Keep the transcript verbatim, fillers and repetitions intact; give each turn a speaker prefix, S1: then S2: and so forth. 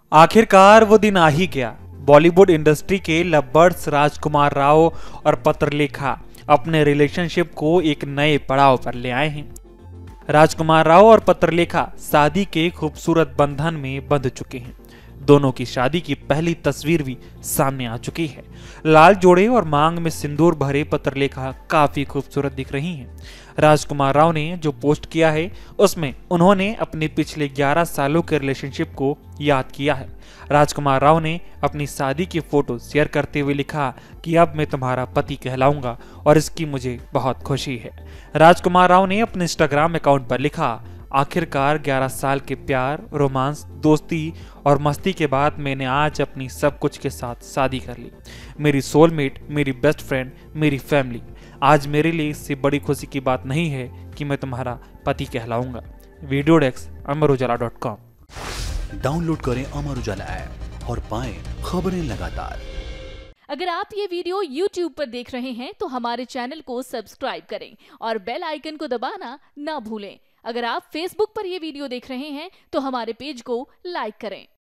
S1: आखिरकार वो दिन आ ही गया। बॉलीवुड इंडस्ट्री के लवबर्ड्स राजकुमार राव और पत्रलेखा अपने रिलेशनशिप को एक नए पड़ाव पर ले आए हैं। राजकुमार राव और पत्रलेखा शादी के खूबसूरत बंधन में बंध चुके हैं। दोनों की शादी की पहली तस्वीर भी सामने आ चुकी है। लाल जोड़े और मांग में सिंदूर भरे पत्रलेखा काफी खूबसूरत दिख रही हैं। राजकुमार राव ने जो पोस्ट किया है उसमें उन्होंने अपने पिछले ग्यारह सालों के रिलेशनशिप को याद किया है। राजकुमार राव ने अपनी शादी की फोटो शेयर करते हुए लिखा कि अब मैं तुम्हारा पति कहलाऊंगा और इसकी मुझे बहुत खुशी है। राजकुमार राव ने अपने इंस्टाग्राम अकाउंट पर लिखा, आखिरकार ग्यारह साल के प्यार, रोमांस, दोस्ती और मस्ती के बाद मैंने आज अपनी सब कुछ के साथ शादी कर ली। मेरी सोलमेट, मेरी बेस्ट फ्रेंड, मेरी फैमिली। आज मेरे लिए इससे बड़ी खुशी की बात नहीं है कि मैं तुम्हारा पति कहलाऊंगा। Video desk Amar Ujala dot com.
S2: Download करें अमर उजाला ऐप और पाएं खबरें लगातार।
S3: अगर आप ये वीडियो यूट्यूब पर देख रहे हैं तो हमारे चैनल को सब्सक्राइब करें और बेल आइकन को दबाना ना भूलें। अगर आप फेसबुक पर यह वीडियो देख रहे हैं तो हमारे पेज को लाइक करें।